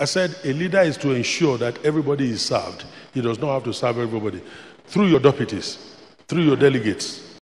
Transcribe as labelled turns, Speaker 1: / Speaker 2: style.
Speaker 1: I said a leader is to ensure that everybody is served. He does not have to serve everybody. Through your deputies, through your delegates,